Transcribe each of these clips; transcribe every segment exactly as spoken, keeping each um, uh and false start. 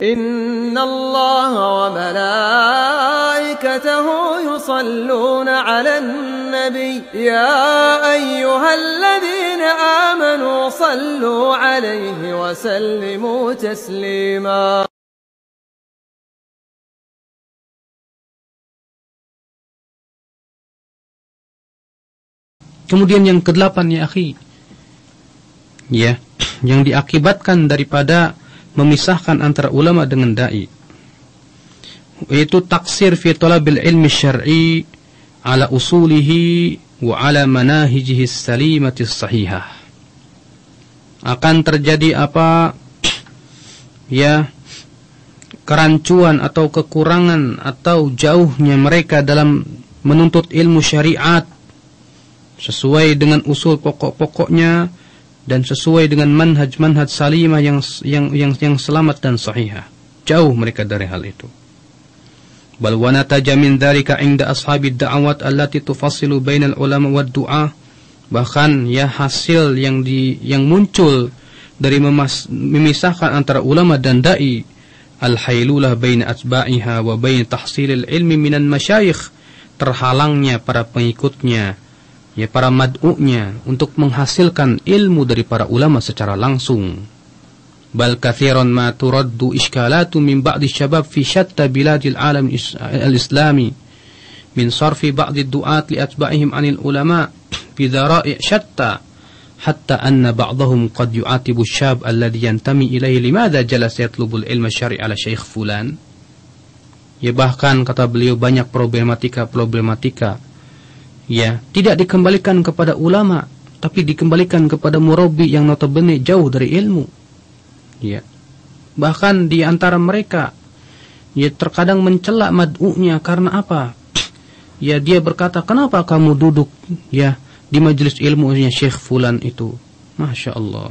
إن الله وملائكته يصلون على النبي يا أيها الذين آمنوا صلوا عليه وسلموا تسليما. Kemudian yang kedelapan ya akhi, ya, yang diakibatkan daripada memisahkan antara ulama dengan dai, yaitu taksir fi talabil ilmi syar'i ala usulihi wa ala manahijihi salimati sahihah. Akan terjadi apa? Ya, kerancuan atau kekurangan atau jauhnya mereka dalam menuntut ilmu syariat sesuai dengan usul pokok-pokoknya dan sesuai dengan manhaj-manhaj salimah yang yang yang yang selamat dan sahihah. Jauh mereka dari hal itu. Bal wa nataja min dzalika 'inda ashabid da'awat allati tufassilu bainal ulama wad du'a. Bahkan ya hasil yang di yang muncul dari memas, memisahkan antara ulama dan dai, al-hailulah baina atba'iha wa bain tahsilil ilmi minan masyayikh, terhalangnya para pengikutnya, ya para mad'u'nya untuk menghasilkan ilmu dari para ulama secara langsung. Bal kathiran ma turaddu ishkalatu min ba'di syabab fi syatta biladil alam al-islami min sarfi ba'di du'at li atba'ihim anil ulama bi dhara'i syatta hatta anna ba'dahum qad yu'atibu syab alladhi yantami ilaihi limadha jalasa yatlubul ilma syar'i ala syekh fulan. Ya bahkan kata beliau banyak problematika-problematika ya tidak dikembalikan kepada ulama tapi dikembalikan kepada murabbi yang notabene jauh dari ilmu. Ya. Bahkan di antara mereka ya terkadang mencela mad'unya karena apa? Ya dia berkata, "Kenapa kamu duduk ya di majelis ilmunya Syekh fulan itu?" Masya Allah.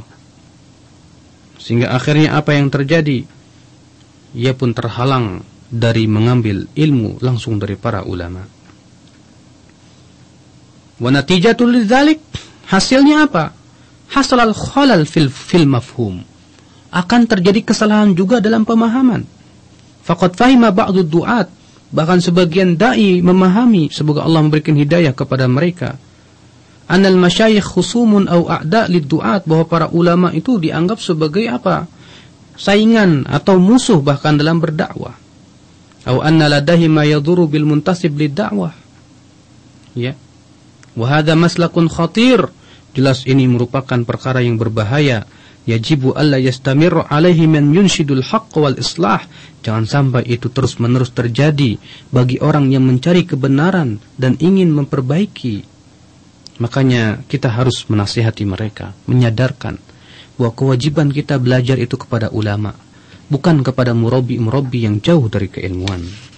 Sehingga akhirnya apa yang terjadi? Ia pun terhalang dari mengambil ilmu langsung dari para ulama. Wa natijatul lidzalik, hasilnya apa? Hasalal khalal fil fil mafhum. Akan terjadi kesalahan juga dalam pemahaman. Faqad fahima ba'du du'at, bahkan sebagian dai memahami, semoga Allah memberikan hidayah kepada mereka, anal masyayikh khusumun au a'da' lid-du'at, bahwa para ulama itu dianggap sebagai apa? Saingan atau musuh bahkan dalam berdakwah. Au anna ladahi ma yadhuru bil muntasib lid-da'wah. Ya. Wa hadha maslakun khatir. Jelas ini merupakan perkara yang berbahaya. Yajibu alla yastamirru alaihi man yunshidul haqq wal islah. Jangan sampai itu terus-menerus terjadi bagi orang yang mencari kebenaran dan ingin memperbaiki. Makanya kita harus menasihati mereka, menyadarkan bahwa kewajiban kita belajar itu kepada ulama, bukan kepada murabbi-murabbi yang jauh dari keilmuan.